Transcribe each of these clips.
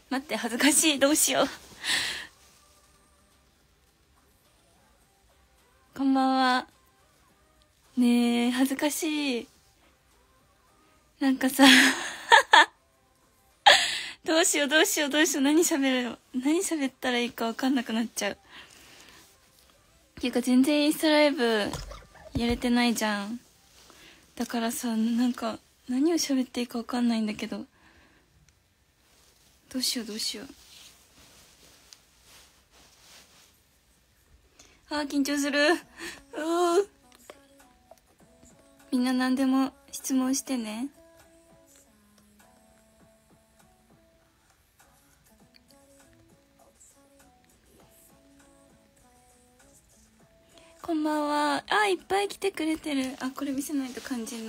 待って、恥ずかしい。どうしよう。こんばんは。ねえ、恥ずかしい。なんかさどうしよう。何喋るの、何喋ったらいいか分かんなくなっちゃう。っていうか全然インスタライブやれてないじゃん。だからさ、なんか何を喋っていいか分かんないんだけど、どうしよう。緊張する。みんな何でも質問してね。こんばんは。いっぱい来てくれてる。これ見せないと肝心の。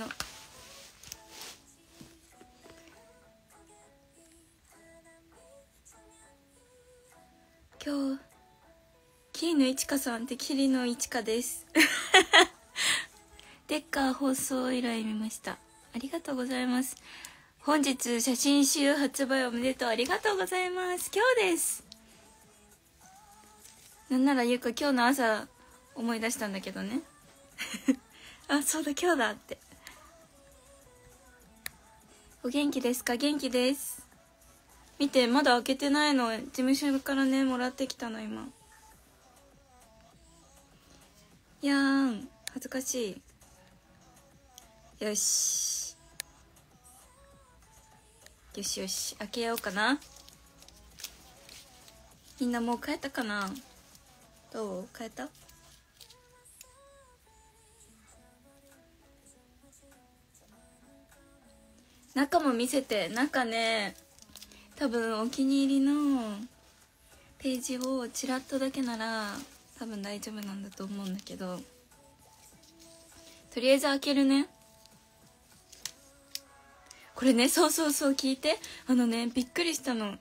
今日桐野一花さんって桐野一花ですデッカー放送依頼見ました。ありがとうございます。本日写真集発売おめでとう。ありがとうございます。今日です。なんならゆうか今日の朝思い出したんだけどねそうだ今日だって。お元気ですか？元気です。見て、まだ開けてないの。事務所からねもらってきたの今。いやーん、恥ずかしい。よし開けようかな。みんなもう帰ったかな。どう？帰った？中も見せて。中ね、多分お気に入りのページをちらっとだけなら多分大丈夫なんだと思うんだけど、とりあえず開けるね。これね、そう聞いて。びっくりしたの。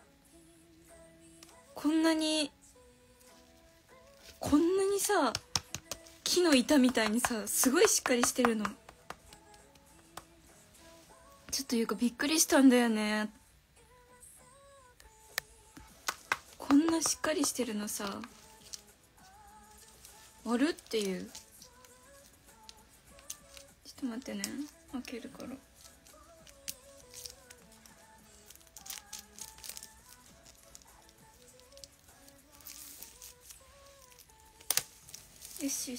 こんなにさ、木の板みたいにさ、すごいしっかりしてるの。ちょっというかびっくりしたんだよね。こんなしっかりしてるのさ、あるっていう。ちょっと待ってね、開けるから。よし。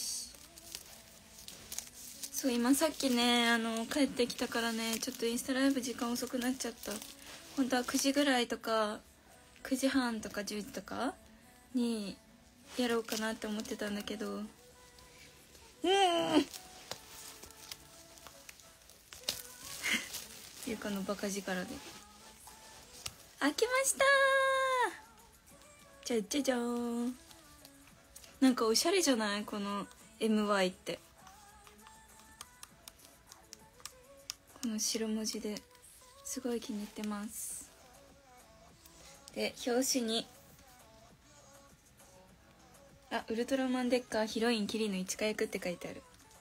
そう、今さっきね帰ってきたからね、ちょっとインスタライブ時間遅くなっちゃった。本当は9時ぐらいとか9時半とか10時とかにやろうかなって思ってたんだけど、ゆうかのバカ力で開けましたー。じゃーん。なんかおしゃれじゃない？この MY って、この白文字ですごい気に入ってます。で、表紙にウルトラマンデッカーヒロイン桐野一花役って書いてある。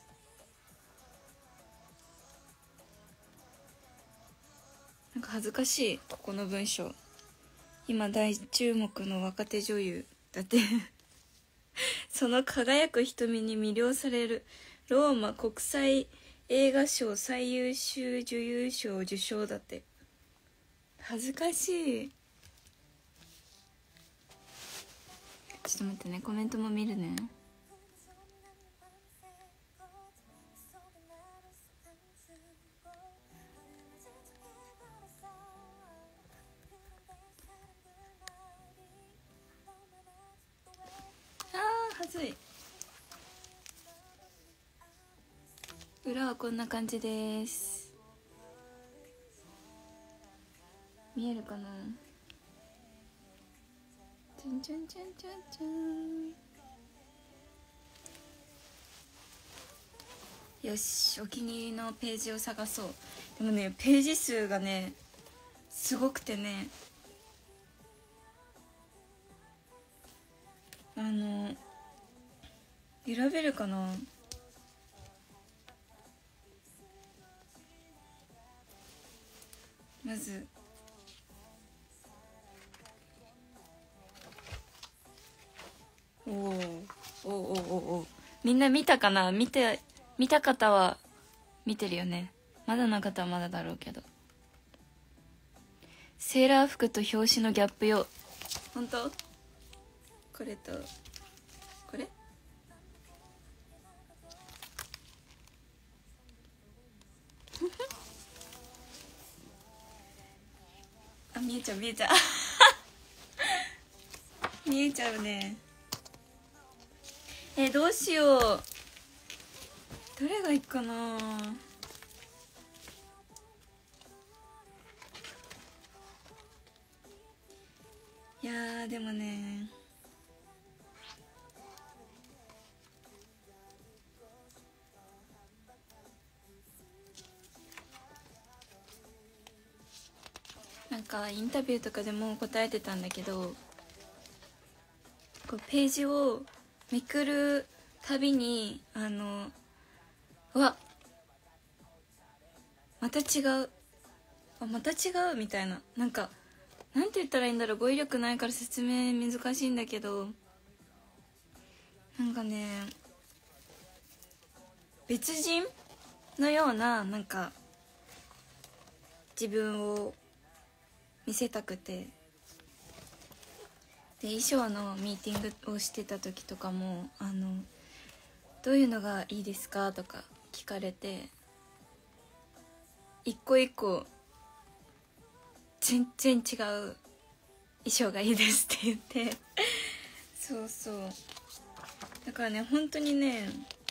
なんか恥ずかしい、ここの文章。今大注目の若手女優だってその輝く瞳に魅了されるローマ国際映画賞最優秀女優賞受賞だって。恥ずかしい。ちょっと待ってね、コメントも見るね。はずい。裏はこんな感じです。見えるかな。チュンチュンチュンチュンチュン。よし、お気に入りのページを探そう。でもね、ページ数がねすごくてね、選べるかな。まずおお、みんな見たかな。見た方は見てるよね。まだの方はまだだろうけど。セーラー服と表紙のギャップよ。本当？これとこれあ、見えちゃう見えちゃうね。どうしよう。どれがいいかな。いやーでもね、なんかインタビューとかでも答えてたんだけど、こうページをめくるたびにうわまた違う、また違うみたいな、なんかなんて言ったらいいんだろう、語彙力ないから説明難しいんだけど、なんかね、別人のような、なんか自分を見せたくて、で衣装のミーティングをしてた時とかもどういうのがいいですかとか聞かれて、一個一個全然違う衣装がいいですって言ってそうそう、だからね本当にね、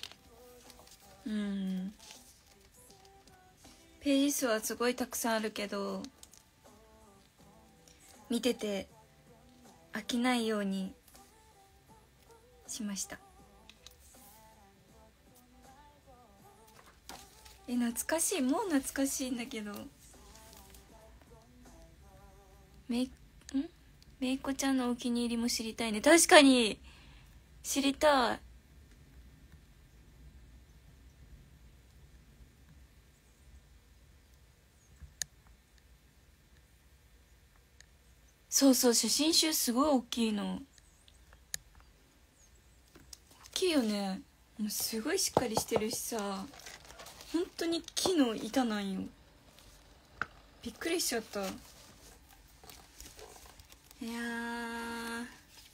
ページ数はすごいたくさんあるけど、見てて飽きないようにしました。懐かしい、もう懐かしいんだけど、めいこちゃんのお気に入りも知りたいね。確かに知りたい。そうそう、写真集すごい大きいの。大きいよね。もうすごいしっかりしてるしさ、本当に木の板なんよ。びっくりしちゃった。いやー、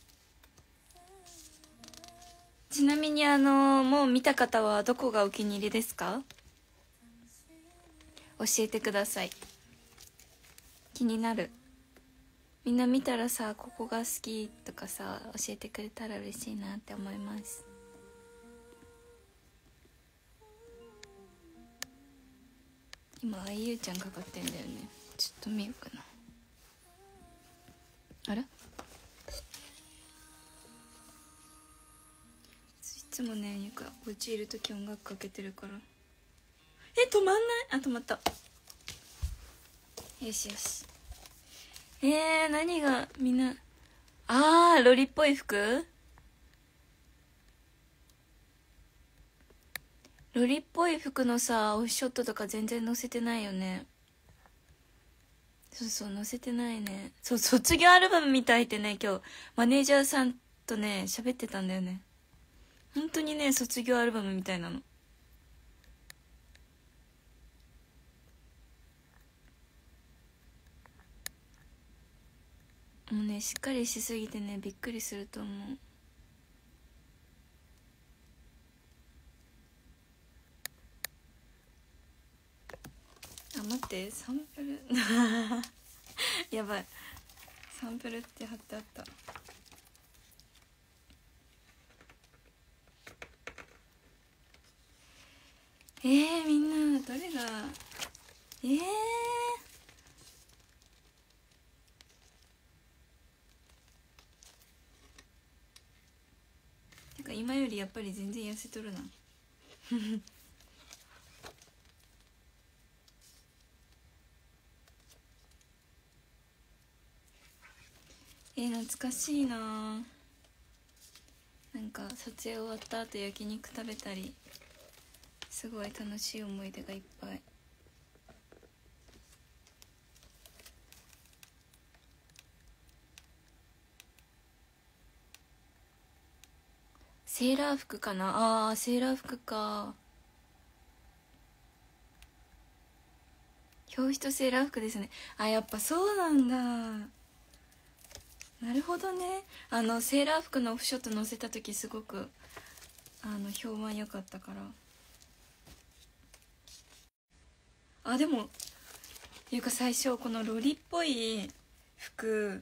ちなみにもう見た方はどこがお気に入りですか？教えてください。気になる。みんな見たらさ、ここが好きとかさ教えてくれたら嬉しいなって思います。今あゆうちゃんかかってんだよね。ちょっと見ようかな。あら、いつもね、ゆかお家いるとき音楽かけてるから。止まんない。あ、止まった。よしよし。何がみんな、ロリっぽい服？ロリっぽい服のさオフショットとか全然載せてないよね。そうそう、載せてないね。そう、卒業アルバムみたいってね、今日マネージャーさんとね喋ってたんだよね。本当にね、卒業アルバムみたいなの。もうね、しっかりしすぎてねびっくりすると思う。待って、サンプルやばい、サンプルって貼ってあった。みんなどれがてか今よりやっぱり全然痩せとるな懐かしいな。なんか撮影終わった後焼肉食べたり、すごい楽しい思い出がいっぱい。 セーラー服かな。セーラー服か。表紙とセーラー服ですね。やっぱそうなんだ。なるほどね。セーラー服のオフショット載せた時すごく評判良かったから。でもいうか最初このロリっぽい服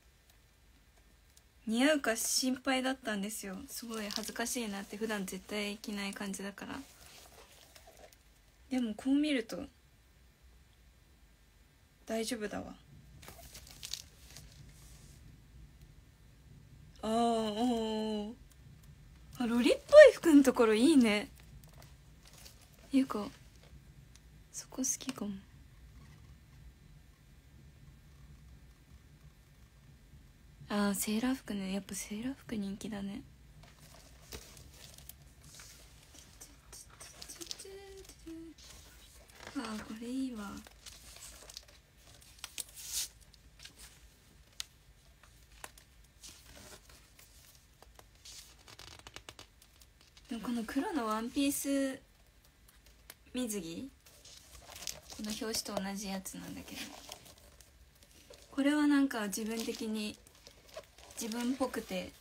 似合うか心配だったんですよ。すごい恥ずかしいなって、普段絶対着ない感じだから。でもこう見ると大丈夫だわ。ロリっぽい服のところいいね。いうかそこ好きかも。セーラー服ね。やっぱセーラー服人気だね。これいいわ。でもこの黒のワンピース水着、この表紙と同じやつなんだけど、これはなんか自分的に自分っぽくて、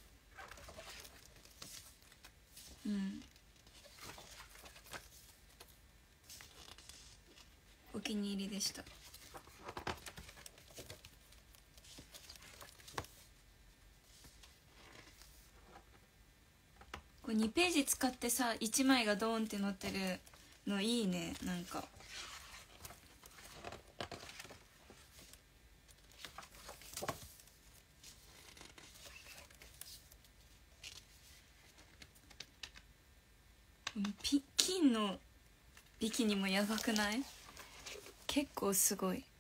お気に入りでした。これ2ページ使ってさ、1枚がドーンって載ってるのいいね。なんか金のビキニもやばくない？結構すごい。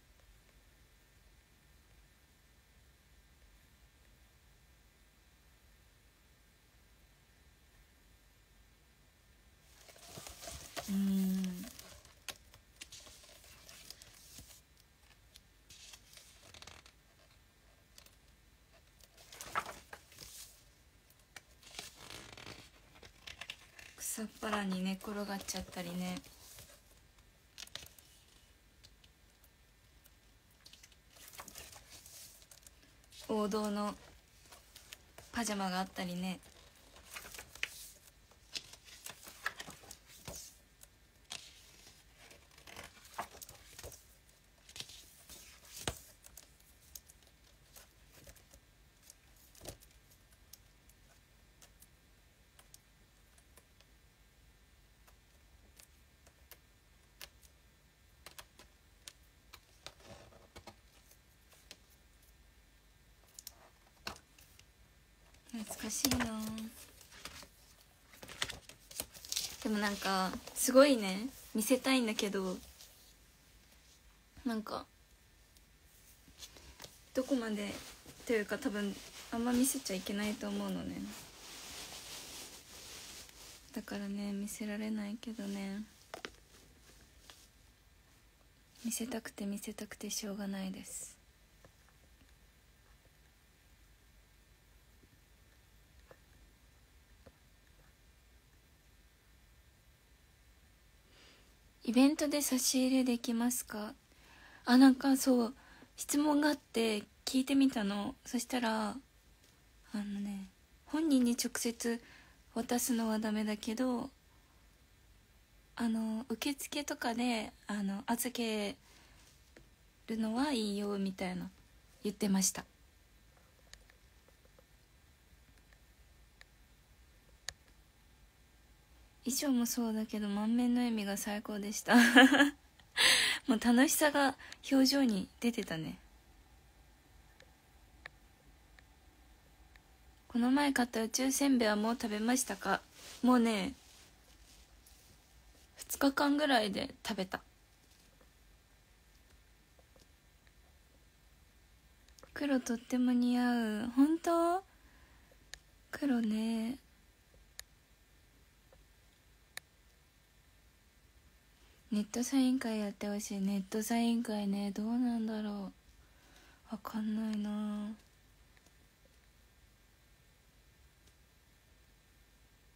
草っぱらに寝転がっちゃったりね。王道のパジャマがあったりね。懐かしいな。でもなんかすごいね、見せたいんだけど、なんかどこまでというか、多分あんま見せちゃいけないと思うのね。だからね、見せられないけどね、見せたくて見せたくてしょうがないです。イベントで差し入れできますか？なんかそう質問があって聞いてみたの。そしたら本人に直接渡すのはダメだけど、受付とかで預けるのはいいよみたいな言ってました。衣装もそうだけど満面の笑みが最高でしたもう楽しさが表情に出てたね。この前買った宇宙せんべいはもう食べましたか？もうね、2日間ぐらいで食べた。黒とっても似合う。本当？黒ね。ネットサイン会やってほしい。ネットサイン会ね、どうなんだろう、わかんないな。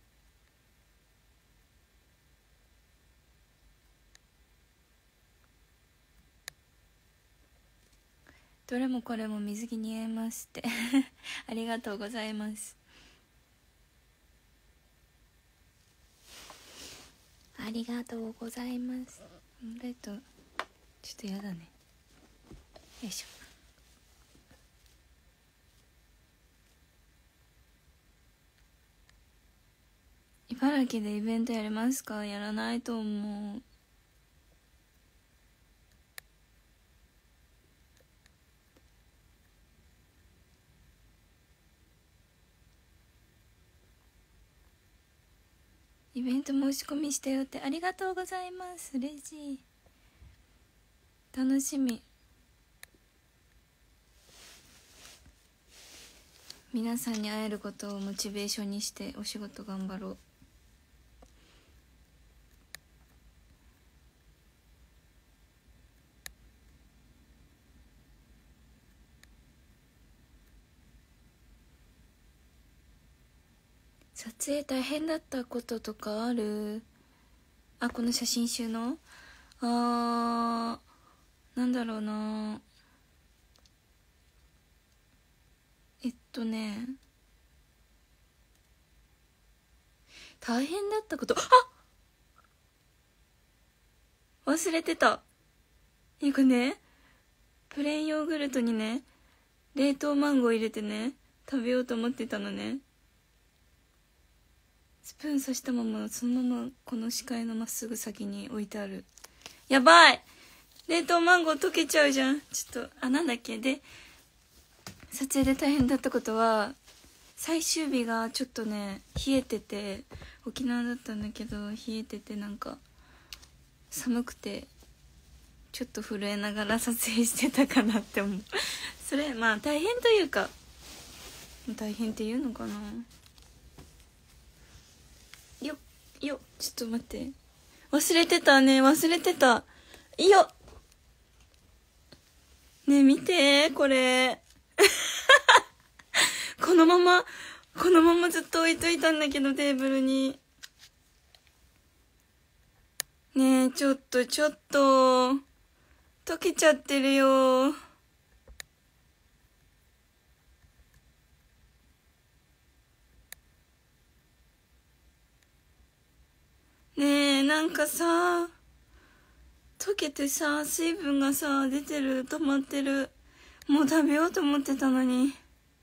どれもこれも水着似合いますってありがとうございます。ありがとうございます。ちょっとやだね。よいしょ。茨城でイベントやりますか？やらないと思う。イベント申し込みしたよって。ありがとうございます。嬉しい。楽しみ。皆さんに会えることをモチベーションにしてお仕事頑張ろう。撮影大変だったこととかある？あ、この写真集のなんだろうな。大変だったこと、忘れてた。いくね、プレーンヨーグルトにね、冷凍マンゴー入れてね、食べようと思ってたのね。スプーン刺したままそのままこの視界のまっすぐ先に置いてある。やばい、冷凍マンゴー溶けちゃうじゃん。ちょっとなんだっけ。で、撮影で大変だったことは、最終日がちょっとね冷えてて、沖縄だったんだけど冷えてて、なんか寒くてちょっと震えながら撮影してたかなって思うそれまあ大変というか、大変っていうのかな。よちょっと待って、忘れてたね、忘れてた。ねえ見てこれこのままずっと置いといたんだけど、テーブルに。ねえちょっと溶けちゃってるよ。ねえなんかさ、溶けてさ、水分がさ出てる、溜まってる。もう食べようと思ってたのに。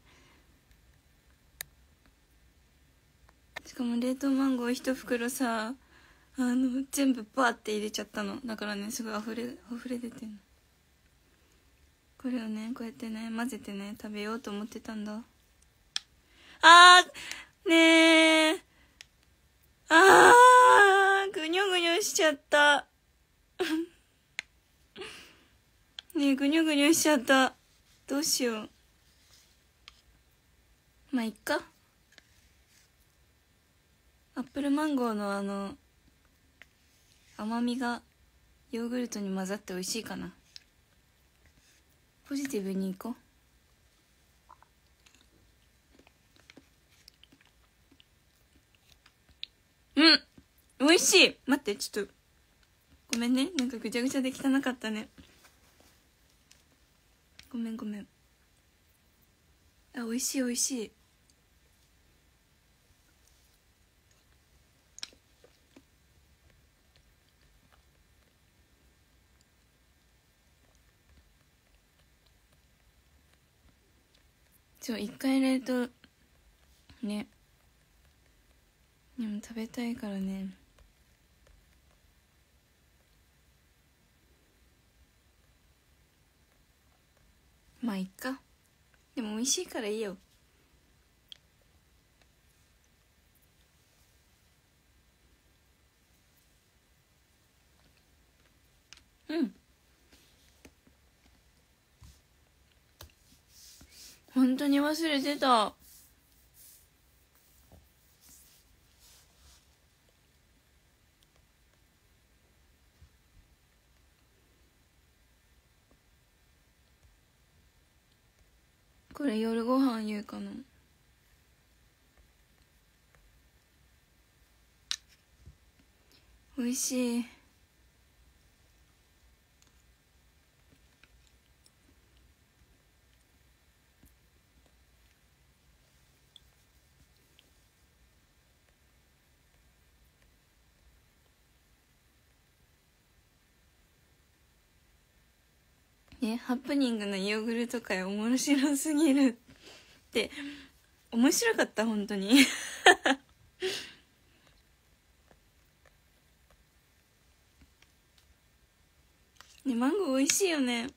しかも冷凍マンゴー一袋さ、全部バーって入れちゃったの。だからね、すごい溢れ出てんの。これをねこうやってね混ぜてね食べようと思ってたんだ。ねえ、ぐにょぐにょしちゃったねえぐにょぐにょしちゃった。どうしよう。まあいっか。アップルマンゴーの甘みがヨーグルトに混ざって美味しいかな。ポジティブにいこう。美味しい。待って、ちょっとごめんね、なんかぐちゃぐちゃで汚かったね。ごめん。美味しい。一回冷凍ね、でも食べたいからね。まあいっか。でも美味しいからいいよ。本当に忘れてた。これ夜ご飯言うかな。美味しい。 ね、ハプニングのヨーグルト界面白すぎるって面白かった。本当にね、マンゴー美味しいよね。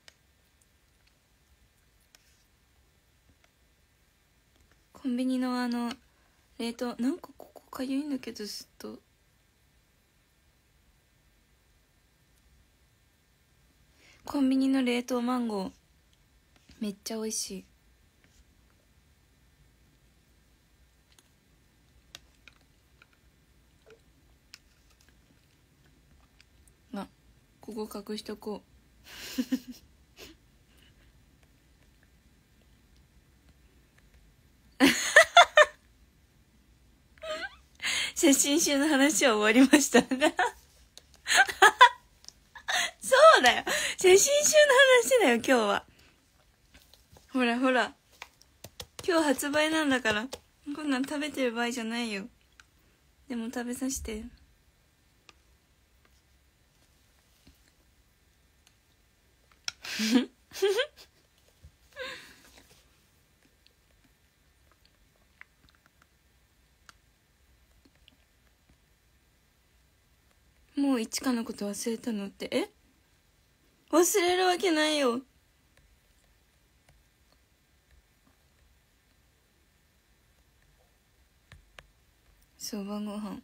コンビニの冷凍、なんかここかゆいんだけど、ずっとコンビニの冷凍マンゴーめっちゃ美味しい。あ、ここ隠しとこう写真集の話は終わりましたそうだよ、写真集の話だよ今日は。ほらほら、今日発売なんだから、こんなん食べてる場合じゃないよ。でも食べさせてもう一花のこと忘れたのって、忘れるわけないよ。そう、晩ご飯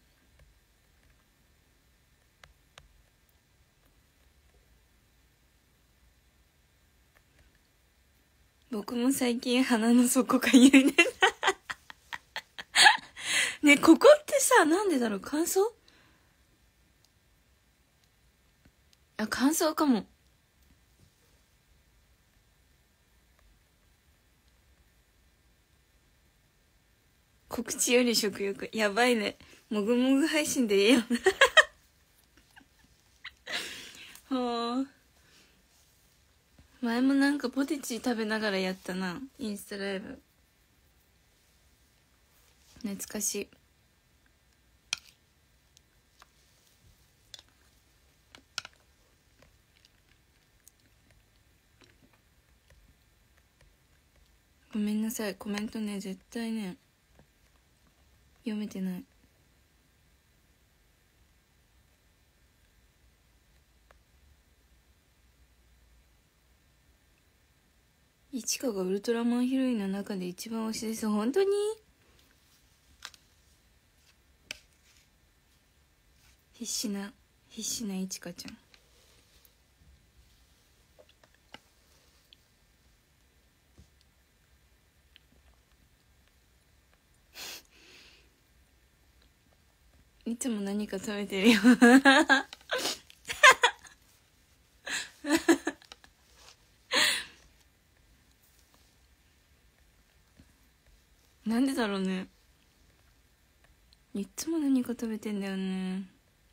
僕も最近鼻の底かゆいねね、ここってさ、なんでだろう、乾燥？あ、乾燥かも。告知より食欲やばいね。もぐもぐ配信でええよはあ、前もなんかポテチ食べながらやったな、インスタライブ。懐かしい。ごめんなさい、コメントね、絶対ね読めてない。いちかがウルトラマンヒロインの中で一番推しです。本当に？必死ないちかちゃん。いつも何か食べてるよなんでだろうね、いつも何か食べてんだよね。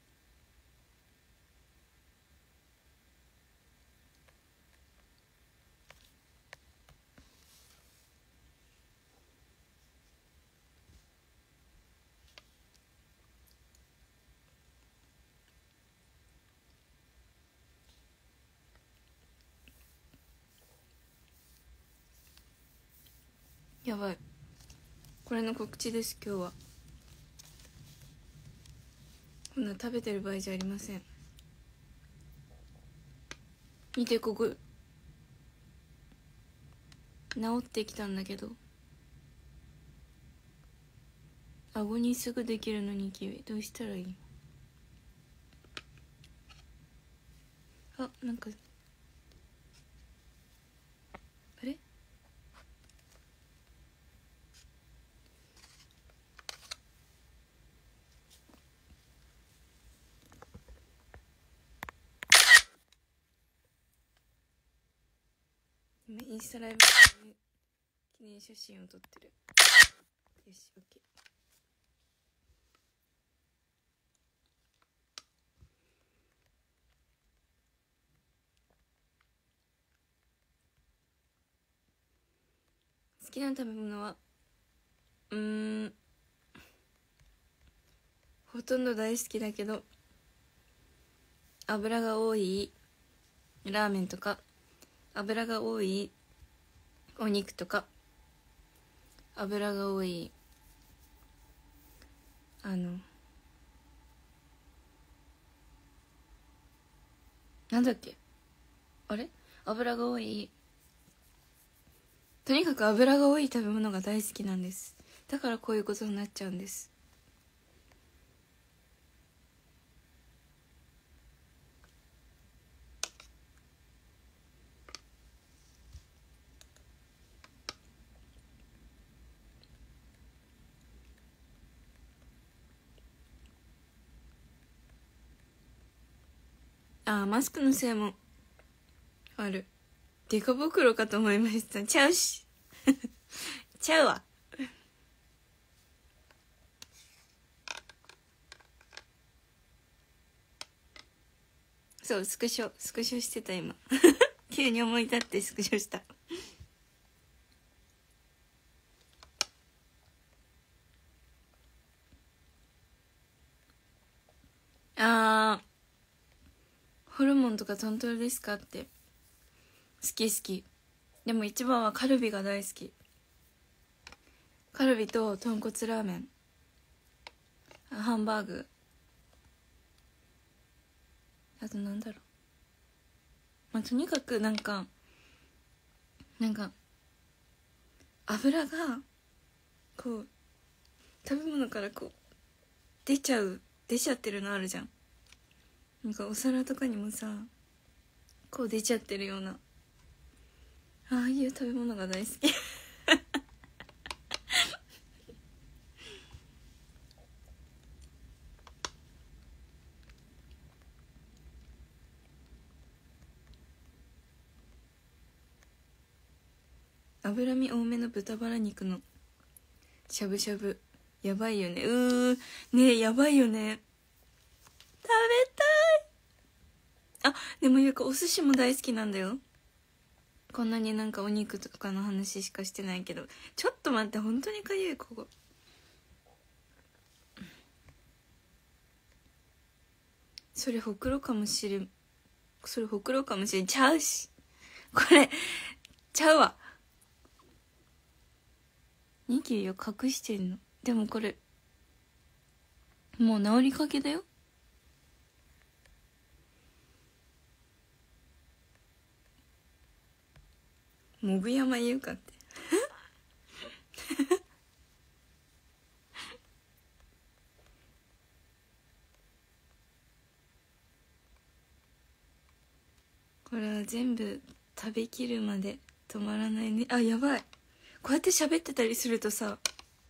やばい、これの告知です。今日はこんな食べてる場合じゃありません。見て、ここ治ってきたんだけど、顎にすぐできるのニキビ、どうしたらいい？あ、なんかあれ、今インスタライブ記念写真を撮ってる。よし、オッケー。好きな食べ物はほとんど大好きだけど、油が多いラーメンとか油が多いお肉とか油が多いなんだっけ、あれ、油が多い、とにかく油が多い食べ物が大好きなんです。だからこういうことになっちゃうんです。マスクのせいもある。デカ袋かと思いました。ちゃうしちゃうわ。そう、スクショしてた今急に思い立ってスクショした。ホルモンとかトントルですかって。好き。でも一番はカルビが大好き。カルビと豚骨ラーメン、ハンバーグ、あとなんだろう、とにかくなんか油がこう食べ物からこう出ちゃってるのあるじゃん。なんかお皿とかにもさこう出ちゃってるような、ああいう食べ物が大好き脂身多めの豚バラ肉のしゃぶしゃぶ、やばいよね。ね、やばいよね。食べたい。でもゆうかお寿司も大好きなんだよ。こんなになんかお肉とかの話しかしてないけど、ちょっと待って、本当にかゆい、ここ。それほくろかもしれんちゃうし、これちゃうわ。ニキビを隠してんの。でもこれもう治りかけだよ。もぐ山優香ってこれは全部食べきるまで止まらないね。やばい。こうやって喋ってたりするとさ、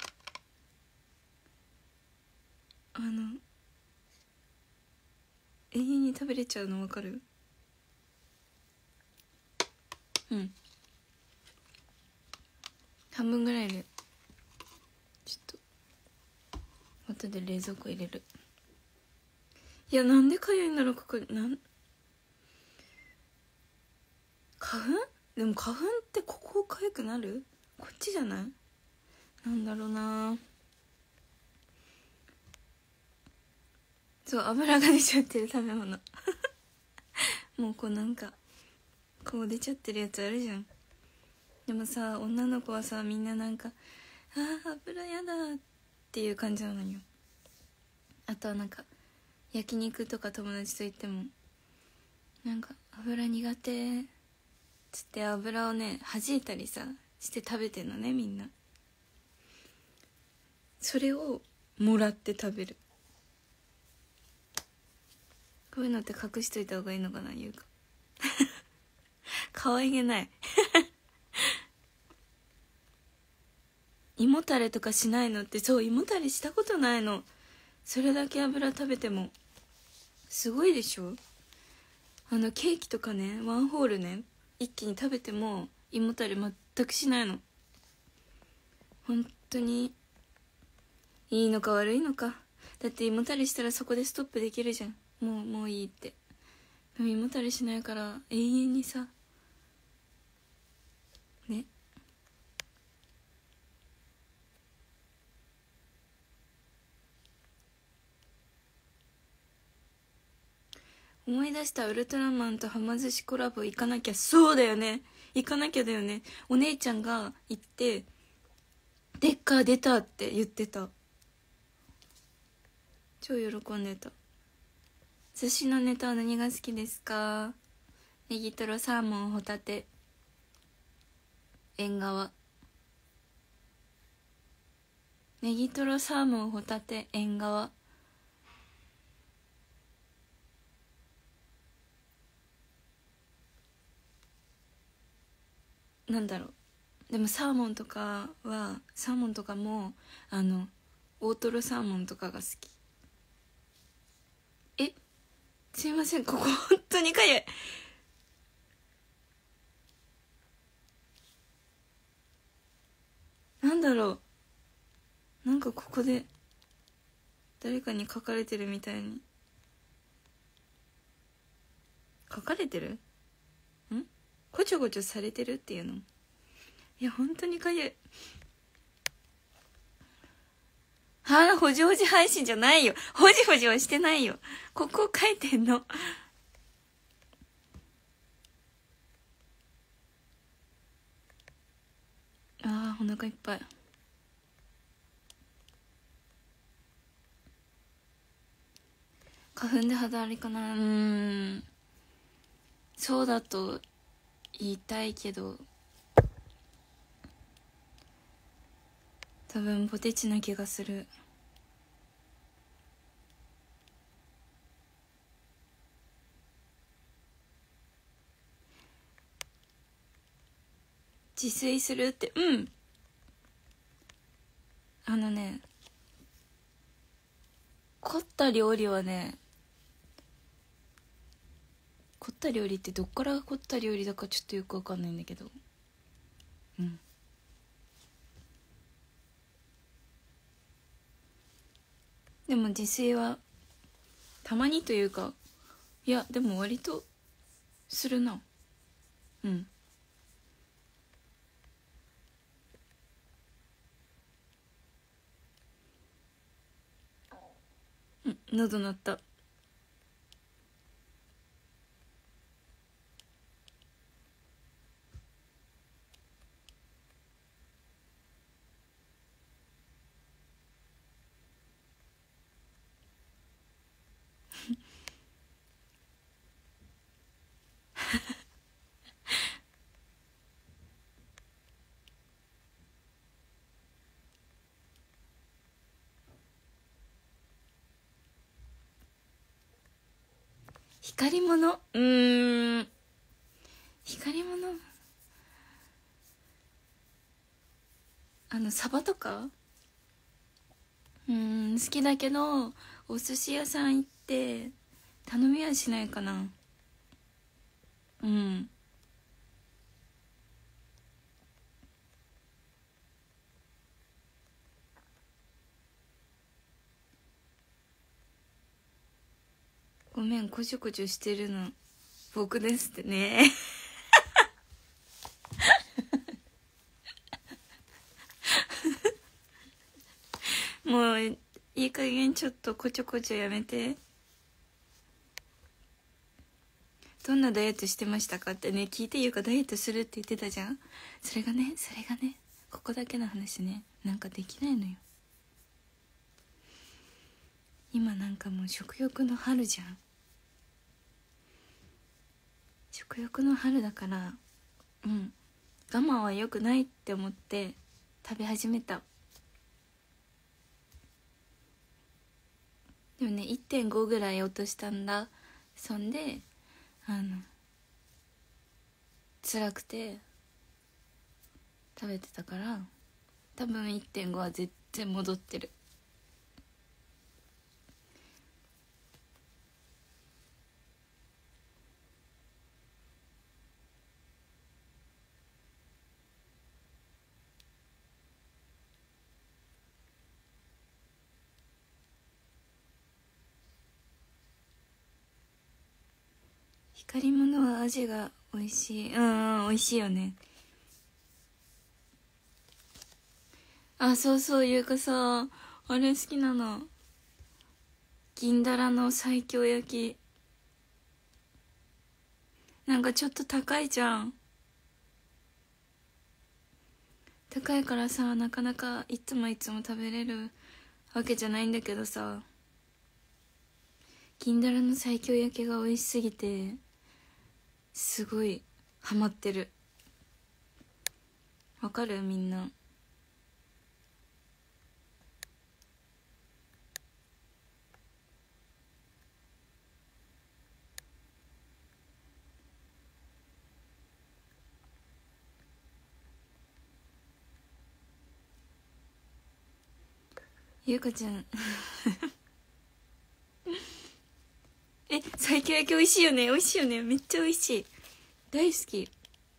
永遠に食べれちゃうの分かる？半分ぐらいでちょっと後で冷蔵庫入れる。いや、なんでかゆいんだろう、ここ。花粉？でも花粉ってここかゆくなる？こっちじゃない？なんだろうな。そう、油が出ちゃってる食べ物もうこうなんかこう出ちゃってるやつあるじゃん。でもさ、女の子はさ、みんななんか油やだっていう感じなのよ。あとはなんか焼肉とか友達と行ってもなんか油苦手つって油をね弾いたりさして食べてんのね、みんな。それをもらって食べる。こういうのって隠しといた方がいいのかな、言うか可愛げない胃もたれとかしないのって。そう、胃もたれしたことないの。それだけ油食べてもすごいでしょ。ケーキとかね、ワンホールね一気に食べても胃もたれ全くしないの。本当にいいのか悪いのか。だって胃もたれしたらそこでストップできるじゃん。もういいって。でも胃もたれしないから永遠にさね。 思い出した。ウルトラマンとはま寿司コラボ行かなきゃ。そうだよね、行かなきゃだよね。お姉ちゃんが行って「デッカー出た」って言ってた。超喜んでた。寿司のネタは何が好きですか？ネギトロ、サーモン、ホタテ、縁側。ネギトロ、サーモン、ホタテ、縁側。なんだろう。でもサーモンとかも大トロサーモンとかが好き。え、すいません、ここ本当にかゆい。なんだろう、なんかここで誰かに書かれてるみたいに。書かれてる？ごちょごちょされてるっていうの？いや本当にかゆい。ほじほじ配信じゃないよ。ほじほじはしてないよ。ここ書いてんの。お腹いっぱい。花粉で肌荒れかな。そうだと言いたいけど、多分ポテチな気がする。自炊するって。凝った料理はね、凝った料理ってどっからが凝った料理だかちょっとよくわかんないんだけど、でも自炊はたまにというか、いやでも割とするな。喉鳴った。光り物、光り物、サバとか好きだけど、お寿司屋さん行って頼みはしないかな。ごめん、こちょこちょしてるの僕ですってね。もういい加減ちょっとこちょこちょやめて。どんなダイエットしてましたかってね、聞いて。いうかダイエットするって言ってたじゃん。それがねここだけの話ね、なんかできないのよ。今なんかもう食欲の春じゃん。食欲の春だから、我慢は良くないって思って食べ始めた。でもね 1.5 ぐらい落としたんだ。そんで辛くて食べてたから、多分 1.5 は絶対戻ってる。光り物は味が美味しい。美味しいよね。そうそう、ゆうかさ、あれ好きなの。銀だらの西京焼き。 なんかちょっと高いじゃん。高いからさ、なかなかいつも食べれるわけじゃないんだけどさ、銀だらの西京焼きが美味しすぎてすごいハマってる。わかる？みんな。ゆうかちゃん西京焼き美味しいよね。美味しいよね。めっちゃ美味しい。大好き。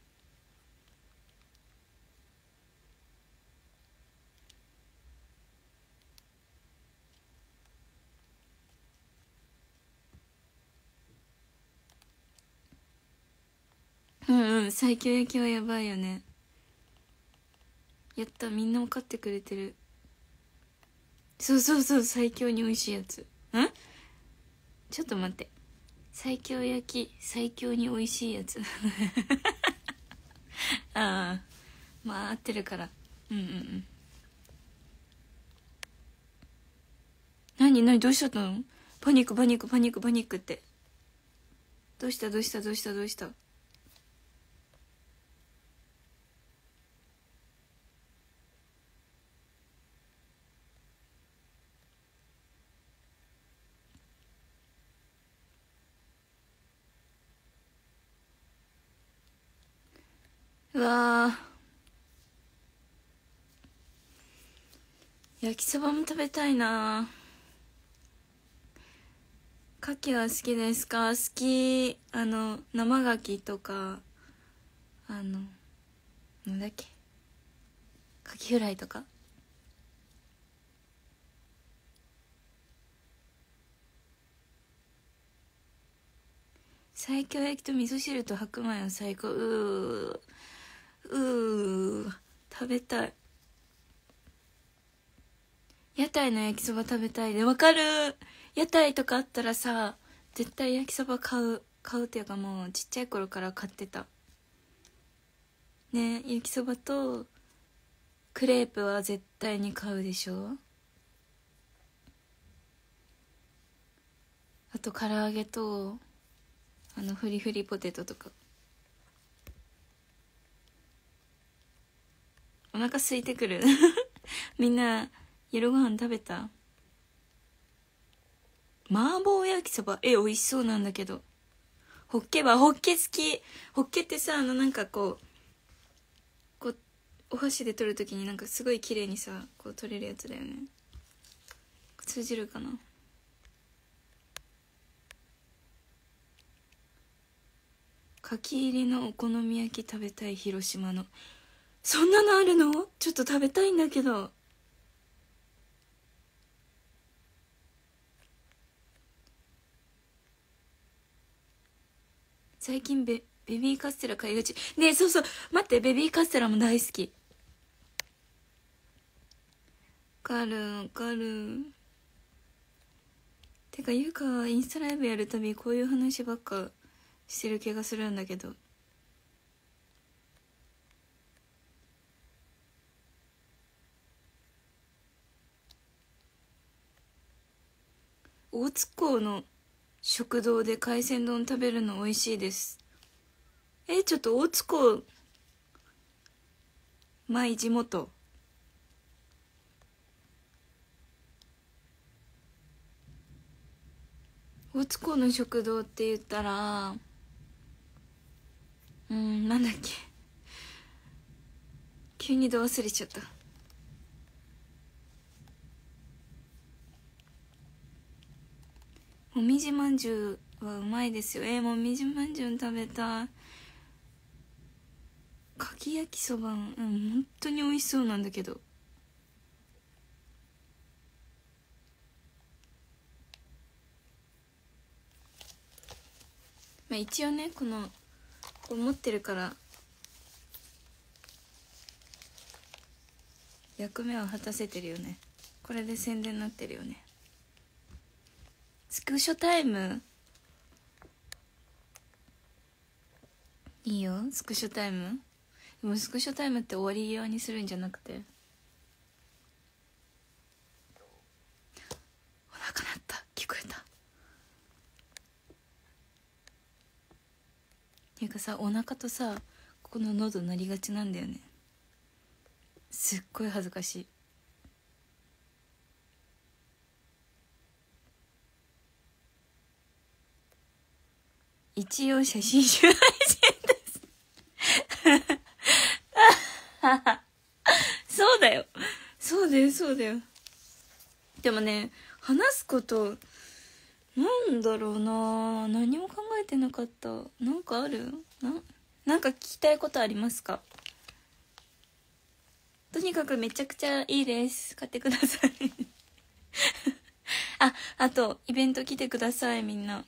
西京焼きはやばいよね。やった、みんなも買ってくれてる。そうそうそう、最強に美味しいやつ。ちょっと待って。西京焼き最強に美味しいやつああ、まあ合ってるから。何どうしちゃったの？パニックパニックパニックパニックって。どうしたどうしたどうしたどうした？うわー、焼きそばも食べたいな。牡蠣は好きですか？好き。生牡蠣とか、なんだっけ、牡蠣フライとか。西京焼きと味噌汁と白米は最高。食べたい。屋台の焼きそば食べたいで。わかる。屋台とかあったらさ、絶対焼きそば買うっていうか、もうちっちゃい頃から買ってたね。焼きそばとクレープは絶対に買うでしょ。あと唐揚げとフリフリポテトとか。お腹空いてくるみんな夜ご飯食べた？麻婆焼きそば、美味しそうなんだけど。ホッケ好き。ホッケってさ、なんかこうお箸で取るときになんかすごい綺麗にさ、こう取れるやつだよね。通じるかな？牡蠣入りのお好み焼き食べたい。広島の。そんなのあるの？ちょっと食べたいんだけど。最近ベビーカステラ買いがちね。そうそう、待って、ベビーカステラも大好き。わかる。てかゆうかはインスタライブやるたびこういう話ばっかしてる気がするんだけど。大津港の食堂で海鮮丼食べるの美味しいです。ちょっと大津港マイ地元。大津港の食堂って言ったらなんだっけ、急にど忘れちゃった。もみじまんじゅうはうまいですよ。もみじまんじゅう食べたい。かき焼きそば、本当に美味しそうなんだけど。まあ一応ね、こう持ってるから役目は果たせてるよね。これで宣伝になってるよね。スクショタイムいいよスクショタイム。でもスクショタイムって終わり際にするんじゃなくて、お腹鳴った、聞こえた。っていうかさ、お腹とさここの喉鳴りがちなんだよね。すっごい恥ずかしい。一応写真集配信ですそうだよ、そうだよ、そうだよ。でもね、話すことなんだろうな、何も考えてなかった。なんかある？なんか聞きたいことありますか？とにかくめちゃくちゃいいです、買ってくださいあとイベント来てください、みんな。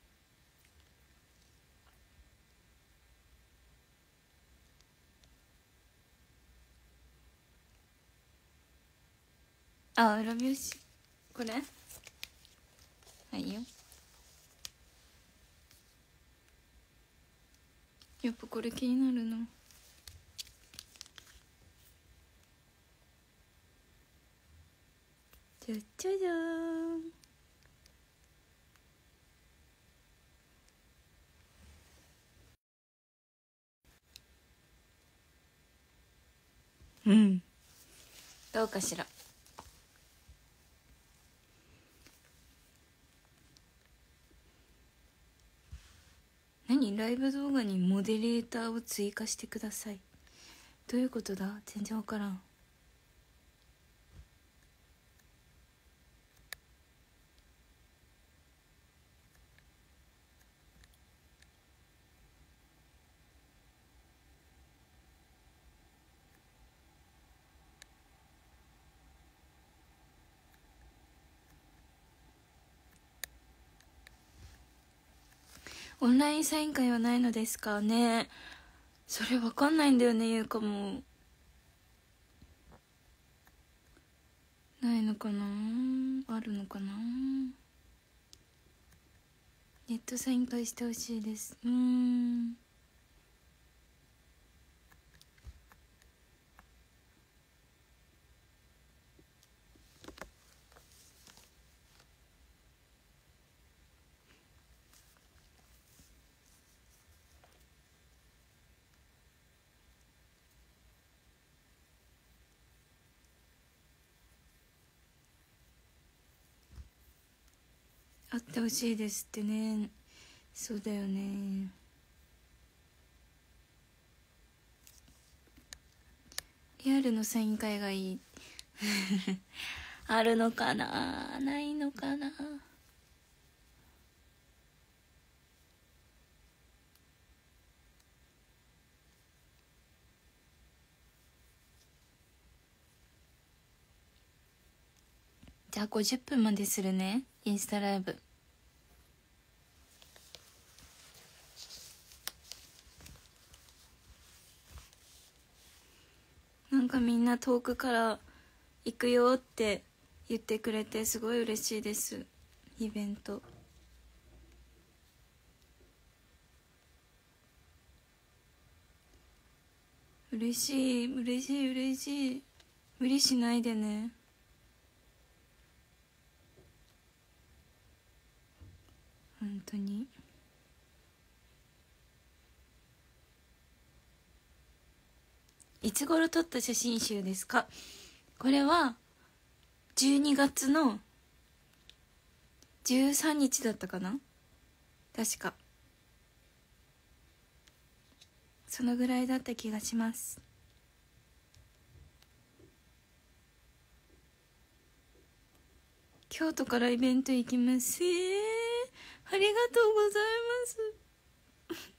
裏表紙これはいよ。やっぱこれ気になるな。じゃじゃじゃーん。うん、どうかしら。何？ライブ動画にモデレーターを追加してください。どういうことだ？全然わからん。オンラインサイン会はないのですかね。それわかんないんだよね、ゆうかも。ないのかな、あるのかな。ネットサイン会してほしいです。あってほしいですってね。そうだよね。リアルのサイン会がいいあるのかな、ないのかな。じゃあ50分までするね、インスタライブ。なんかみんな遠くから行くよって言ってくれてすごい嬉しいです。イベント嬉しい、嬉しい、嬉しい。無理しないでね。本当に。いつ頃撮った写真集ですか？これは12月の13日だったかな、確か。そのぐらいだった気がします。京都からイベント行きます。ありがとうございます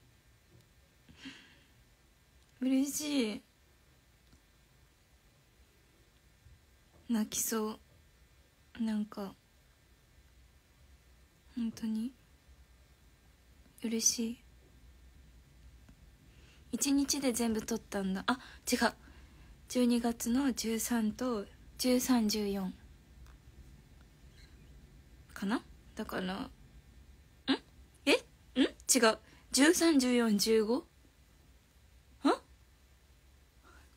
嬉しい。泣きそう、なんか本当に嬉しい。1日で全部撮ったんだ。違う、12月の13と1314かな。だから違う、131415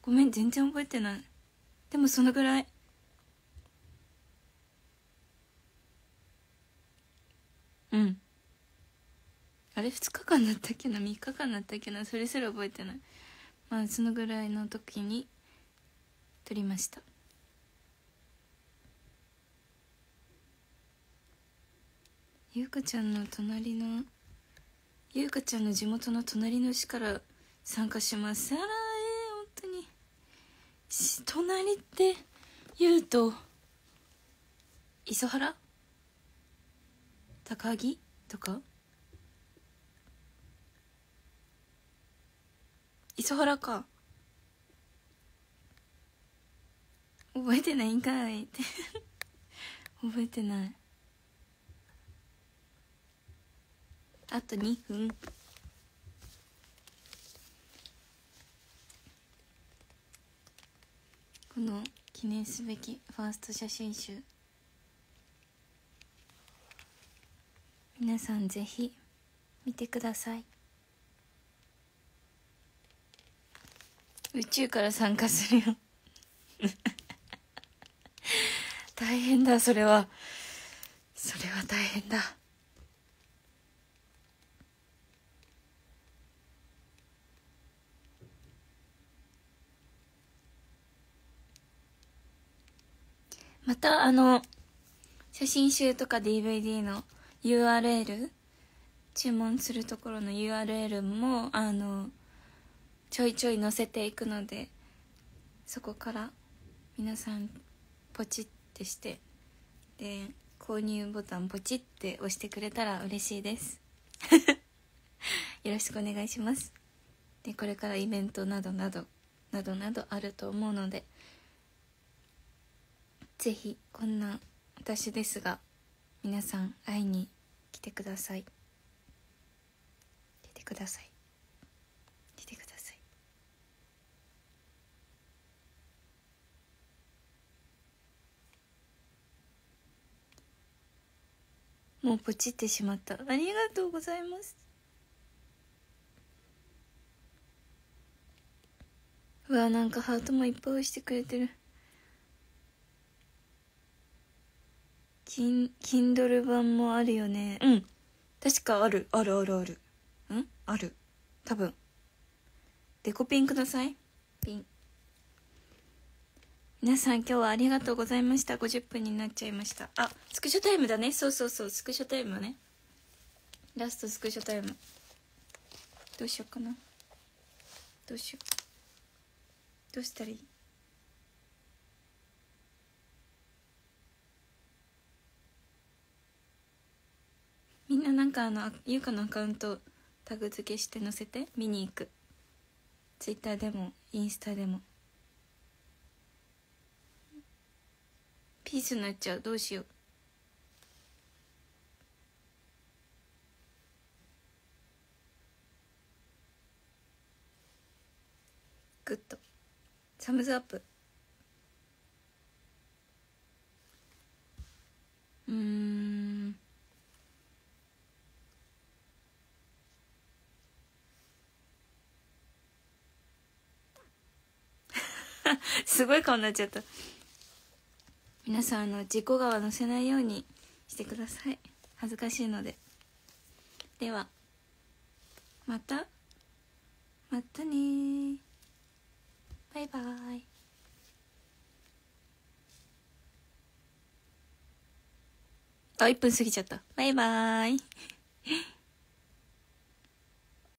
ごめん全然覚えてない。でもそのぐらい。うん。あれ2日間だったっけな、3日間だったっけな、それすら覚えてない。まあそのぐらいの時に撮りました。ゆうかちゃんの隣の、ゆうかちゃんの地元の隣の市から参加します。あら本当に隣って言うと磯原、高木とか、磯原か。覚えてないんかいって覚えてない。あと2分。この記念すべきファースト写真集、皆さんぜひ見てください。宇宙から参加するよ大変だ、それは大変だ。また写真集とか DVD の URL、 注文するところの URL もちょいちょい載せていくので、そこから皆さんポチってしてで購入ボタンポチって押してくれたら嬉しいですよろしくお願いします。でこれからイベントなどなどあると思うので、ぜひこんな私ですが皆さん会いに来てください。来てください。来てください。もうポチってしまった。ありがとうございます。うわ、なんかハートもいっぱい押してくれてる。Kindle 版もあるよね。うん、確かあるある。ある、多分。デコピンください。ピン。皆さん今日はありがとうございました。50分になっちゃいました。あ、スクショタイムだね。そうスクショタイムね。ラストスクショタイムどうしようかな。どうしたらいい。みんななんかゆうかのアカウントタグ付けして載せて見に行く。ツイッターでもインスタでも。ピースになっちゃう。どうしよう。グッドサムズアップ。すごい顔になっちゃった。皆さん自己画は載せないようにしてください。恥ずかしいので。ではまたねー。バイバイ。あ、1分過ぎちゃった。バイバイ